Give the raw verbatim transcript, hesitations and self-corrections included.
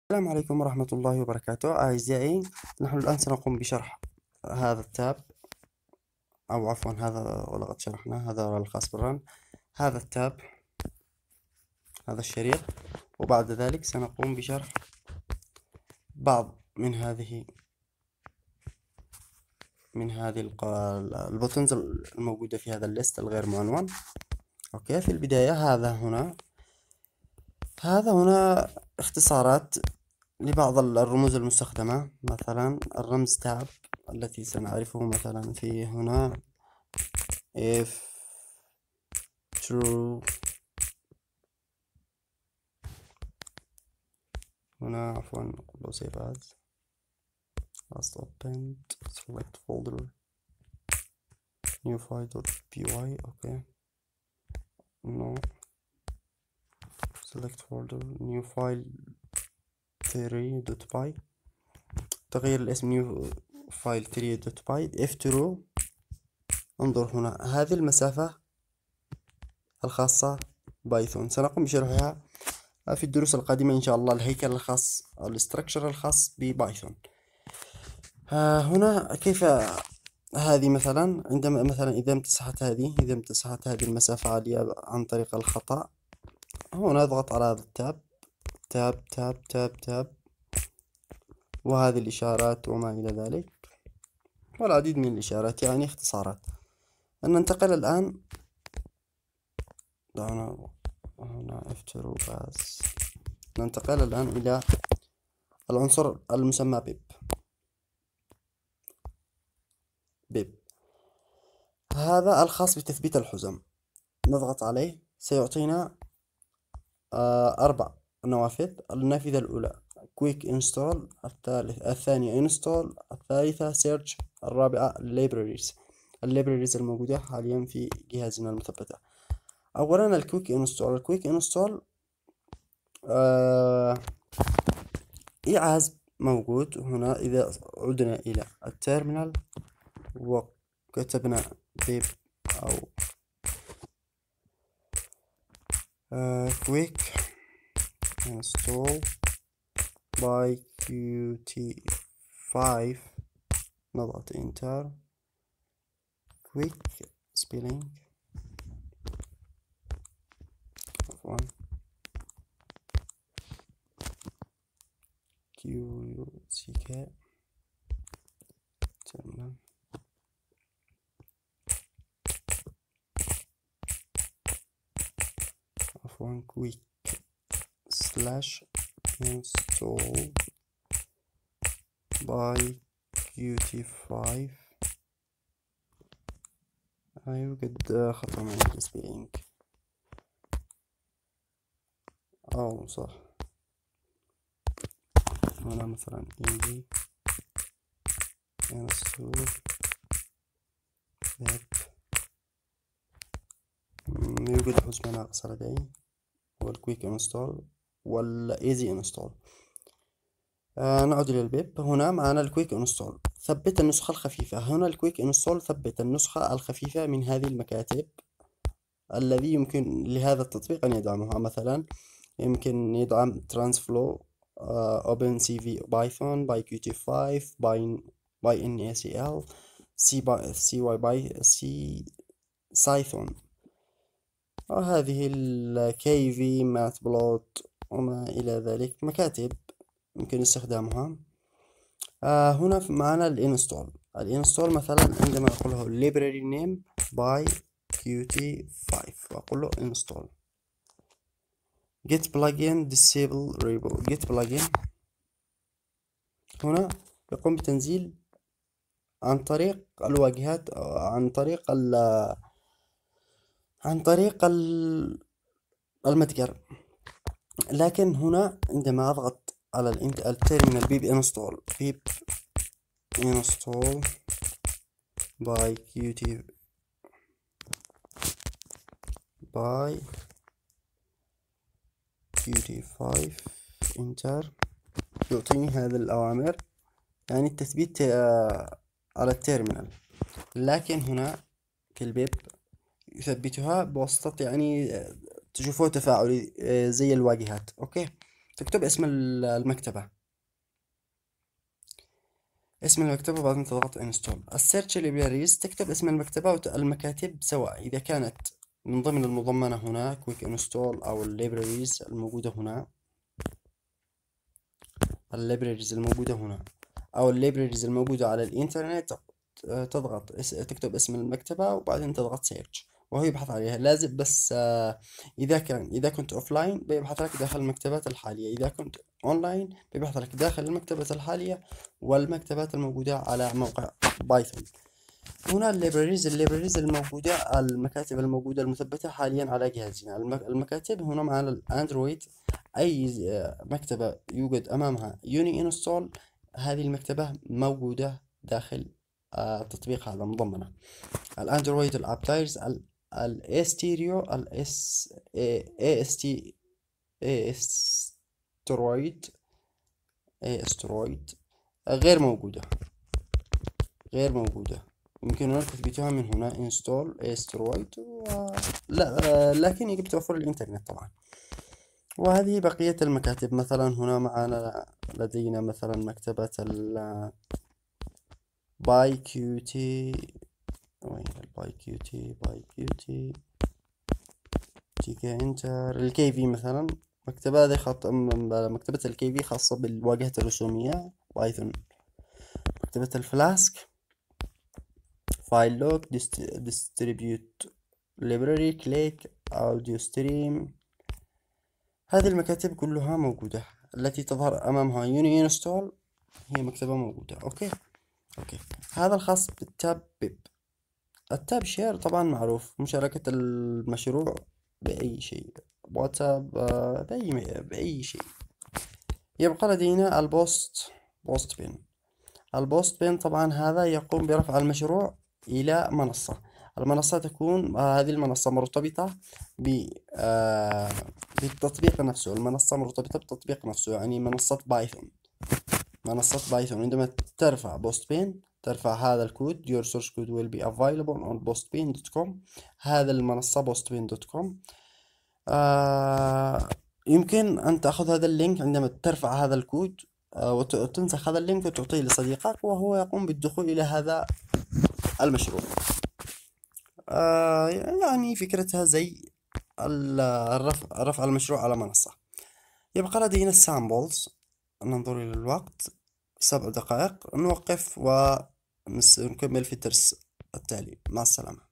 السلام عليكم ورحمة الله وبركاته أعزائي. نحن الآن سنقوم بشرح هذا التاب، أو عفوا هذا ولقد شرحنا هذا الخاص بالرن. هذا التاب، هذا الشريط، وبعد ذلك سنقوم بشرح بعض من هذه من هذه البوتنز الموجودة في هذا الليست الغير معنون. أوكي، في البداية هذا هنا هذا هنا اختصارات لبعض الرموز المستخدمة، مثلا الرمز تاب التي سنعرفه مثلا في هنا if true. هنا عفوا نقول save as last opened select folder new file.py. okay, no, select folder new file three.py، تغيير الاسم new file three.py. if true انظر هنا هذه المسافة الخاصة بايثون سنقوم بشرحها في الدروس القادمة إن شاء الله، الهيكل الخاص أو الاستراكشر الخاص ببايثون. ها هنا كيف هذه مثلا عندما مثلا إذا امتسحت هذه إذا امتسحت هذه المسافة عالية عن طريق الخطأ، هنا اضغط على هذا التاب تاب تاب تاب تاب وهذه الإشارات وما إلى ذلك، والعديد من الإشارات يعني اختصارات. ننتقل الآن هنا هنا افتروا بس ننتقل الآن إلى العنصر المسمى بيب. بيب هذا الخاص بتثبيت الحزم، نضغط عليه سيعطينا آه أربع نوافذ. النافذة الأولى كويك انستول، الثالث الثانية انستول، الثالثة سيرش، الرابعة libraries. اللايبراريز الموجودة حاليا في جهازنا المثبتة. أولا الكويك انستول. الكويك انستول آه إيعاز موجود هنا. إذا عدنا إلى التيرمينال وكتبنا بيب أو آه quick install by كيو تي فايف، نضغط enter. quick spelling عفوا كيو سي كي تمام. عفوا quick slash install by كيو تي فايف. يوجد خطأ من السبيلينج أو صح. هنا مثلا easy install web. يوجد حزمة ناقصة لدي، هو الكويك انستول والايزي انستول. آه نعود إلى البيب. هنا معنا الكويك انستول ثبت النسخة الخفيفة. هنا الكويك انستول ثبت النسخة الخفيفة من هذه المكاتب الذي يمكن لهذا التطبيق أن يدعمها. مثلا يمكن يدعم ترانسفلو، اوبن سي في بايثون، باي كيو تي فايف، باي باي ان اي سي ال، سي باي سي واي باي سي سايثون، وهذه الكي في مات بلوت وما إلى ذلك مكاتب يمكن استخدامها. آه هنا معنا الانستول. الانستول مثلا عندما أقول له library name by كيو تي فايف وأقول له install. get plugin disable repo. get plugin هنا يقوم بتنزيل عن طريق الواجهات، عن طريق ال عن طريق المتجر. لكن هنا عندما أضغط على التيرمينال بيب انستول بيب انستول باي كيو تي باي كيو تي فايف انتر، يعطيني هذه الأوامر يعني التثبيت على التيرمينال. لكن هنا في البيب يثبتها بواسطة يعني تشوفوه تفاعلي زي الواجهات. اوكي، تكتب اسم ال- المكتبة، اسم المكتبة، وبعدين تضغط انستول. السيرش libraries تكتب اسم المكتبة والمكاتب سواء إذا كانت من ضمن المضمنة هنا كويك انستول أو اللايبراريز الموجودة هنا، اللايبراريز الموجودة هنا أو اللايبراريز الموجودة على الإنترنت. تضغط اس... تكتب اسم المكتبة وبعدين تضغط سيرش وهو يبحث عليها. لازم بس آه، إذا كان إذا كنت أوفلاين بيبحث لك داخل المكتبات الحالية، إذا كنت أونلاين بيبحث لك داخل المكتبات الحالية والمكتبات الموجودة على موقع بايثون. هنا الليبراريز، الليبراريز الموجودة، المكاتب الموجودة المثبتة حاليا على جهازنا. المك... المكاتب هنا معنا الأندرويد، أي آه، مكتبة يوجد أمامها يوني انستول هذه المكتبة موجودة داخل آه، التطبيق هذا مضمنة. الأندرويد الأبلايرز، الاستيريو، الاس اي اس تي، اي استرويد، اي استرويد غير موجودة، غير موجودة. يمكننا تثبيتها من هنا install asteroid و... لا آه، لكن يجب توفر الإنترنت طبعا. وهذه بقية المكاتب. مثلا هنا معنا لدينا مثلا مكتبة ال باي كيوتي، وين الباي كيوتي، باي كيوتي تيكا انتر، الكي في مثلا. مكتبة هذه خط... مكتبة الكي في خاصة بالواجهة الرسومية بايثون. مكتبة الفلاسك، فايل لوك، ديستريبيوت library، كليك، audio stream. هذه المكاتب كلها موجودة، التي تظهر أمامها يوني انستول هي مكتبة موجودة. أوكي أوكي هذا الخاص بالتاب بيب. التاب شير طبعا معروف، مشاركة المشروع بأي شيء، واتساب، آه، بأي بأي شيء. يبقى لدينا البوست، بوست بين. البوست بين طبعا هذا يقوم برفع المشروع إلى منصة. المنصة تكون آه هذه المنصة مرتبطة ب آه بالتطبيق نفسه. المنصة مرتبطة بالتطبيق نفسه، يعني منصة بايثون، منصة بايثون. عندما ترفع بوست بين ترفع هذا الكود your source code will be available on postbin دوت كوم. هذا المنصة postbin دوت كوم. آه يمكن أن تأخذ هذا اللينك عندما ترفع هذا الكود آه وتنسخ هذا اللينك وتعطيه لصديقك وهو يقوم بالدخول إلى هذا المشروع. آه يعني فكرتها زي الرفع، رفع المشروع على منصة. يبقى لدينا السامبلز. ننظر إلى الوقت، سبع دقائق. نوقف ونكمل في الدرس التالي. مع السلامة.